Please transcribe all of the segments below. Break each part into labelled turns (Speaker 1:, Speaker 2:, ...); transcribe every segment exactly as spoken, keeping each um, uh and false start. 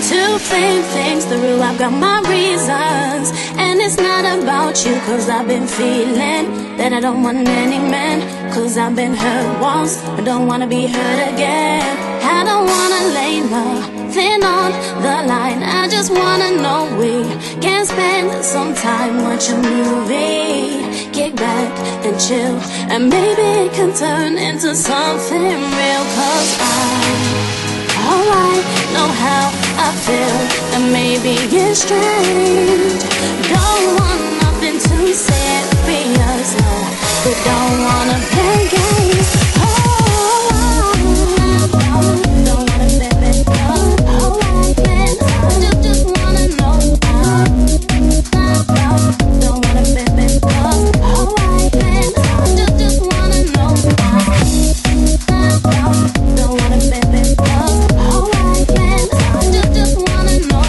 Speaker 1: to think things through. I've got my reasons, and it's not about you, cause I've been feeling that I don't want any man, cause I've been hurt once, but don't wanna be hurt again. I don't wanna lay nothing on the line, I just wanna know we can spend some time, watch a movie, kick back and chill, and maybe it can turn into something real. Cause I, all I know how I feel, and maybe it's strange. Don't want nothing too serious, no, but don't wanna play games. Oh, don't wanna play games. Oh, I just, just wanna know. Don't wanna play games. Oh, I just, just wanna know. Don't wanna play games. Oh, I just, just wanna know.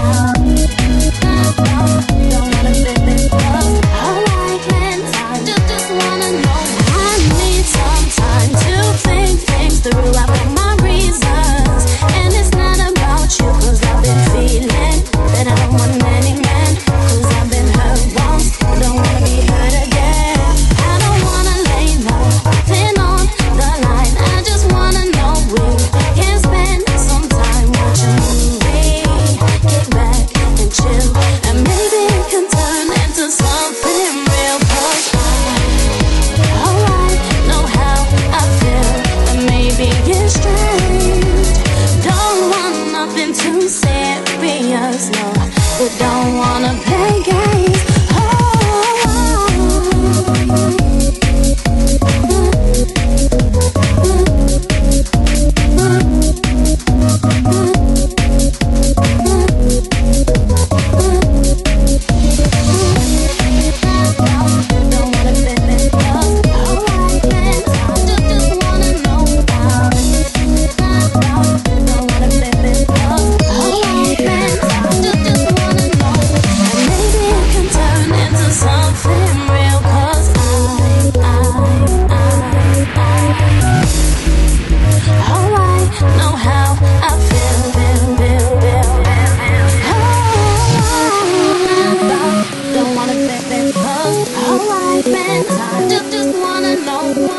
Speaker 1: Don't wanna play games. Oh, I just, just wanna know. I need some time to think things through. I've got my reasons, and it's not about you, cause I've been feeling that I don't want any man, cause I've been hurt once, don't wanna be hurt again. I don't wanna lay nothing on the line, I just wanna know we can spend some time, watch a movie, kick back and chill, and maybe it can turn into something real. Cause I, all I know how I feel, and maybe it's strange. Don't want nothing too serious, no, but don't wanna play games. Just, just wanna know.